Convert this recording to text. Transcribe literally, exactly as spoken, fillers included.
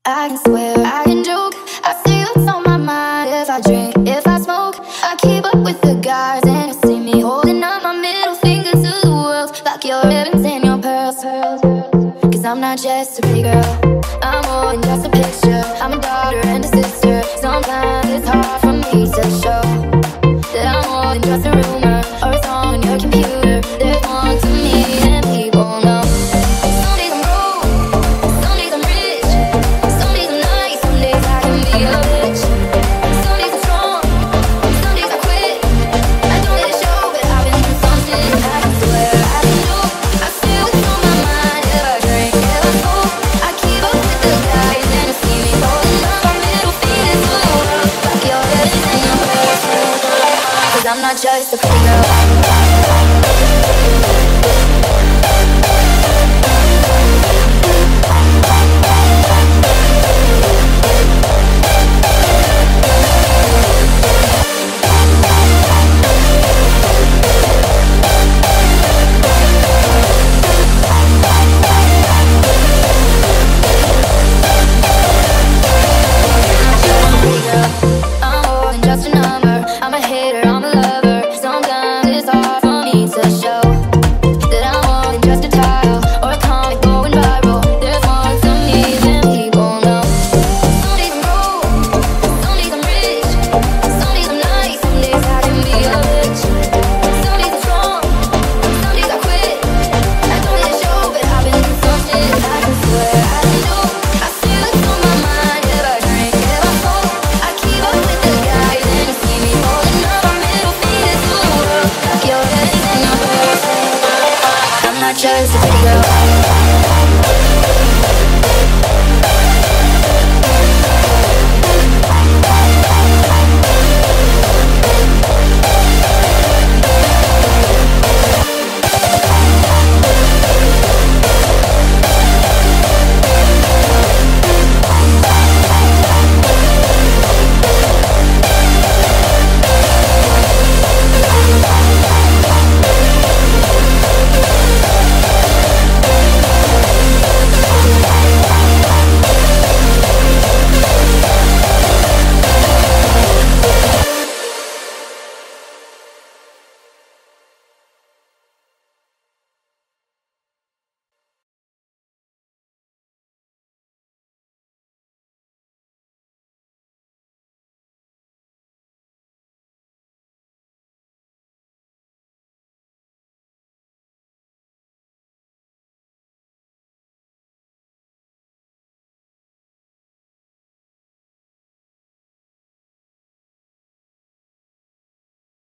I can swear, I can joke, I see what's on my mind. If I drink, if I smoke, I keep up with the guys. And you see me holding up my middle finger to the world, like your ribbons and your pearls. Cause I'm not just a pretty girl, I'm more than just a picture. I'm a daughter and a sister. Sometimes it's hard for me to show that I'm more than just a rumor or a song on your computer. There's more to me than people know. Some days I'm broke, some days I'm rich, some days I'm nice, some days I can be a bitch. Some days I'm strong, some days I quit. I don't let it show, but I've been through something. I can swear, I can joke, I see what's on my mind. If I drink, if I smoke, I keep up with the guys. And you see me holding up my middle finger to the world, like your ribbons and your pearls. Cause I'm not just a